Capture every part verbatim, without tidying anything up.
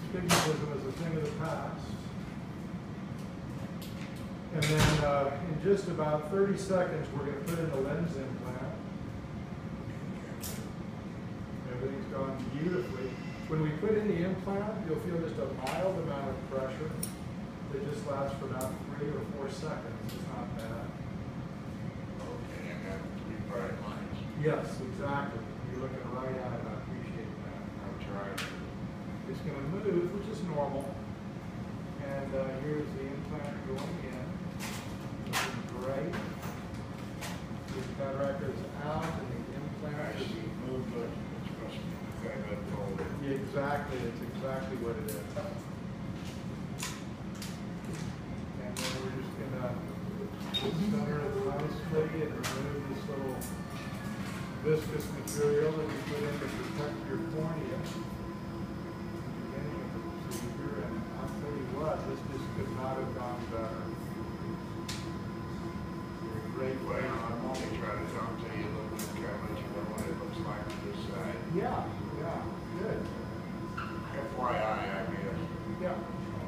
Astigmatism is a thing of the past. And then uh, in just about thirty seconds, we're going to put in the lens implant. Everything's gone beautifully. When we put in the implant, you'll feel just a mild amount of pressure that just lasts for about three or four seconds. It's not bad. Okay, and then three bright lines. Yes, exactly. You're looking right at it. I appreciate that. I'm trying. It's going to move, which is normal. And uh, here's the implant going in. Looking great. The cataract is out and the implant I is... see moved, but it's supposed to be the thing that folded. Exactly, it's exactly what it is. And then we're just going to center it nicely and remove this little viscous material that you put in to protect your cornea. And I'll tell you what, this just could not have gone better. You're a great way. Well, I'm only trying to talk to you a little bit, kind of let you know what it looks like to this side. Yeah, yeah, good. F Y I, I guess. Yeah.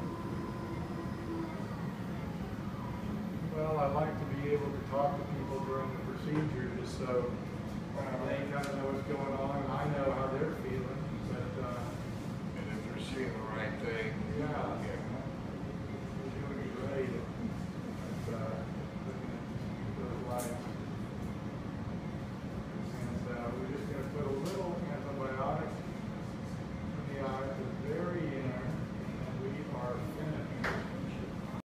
Well, I like to be able to talk to people during the procedure just so uh, they kind of know what's going on and I know how they're feeling. But uh, And if they're seeing the right thing, yeah, yeah. you're doing great.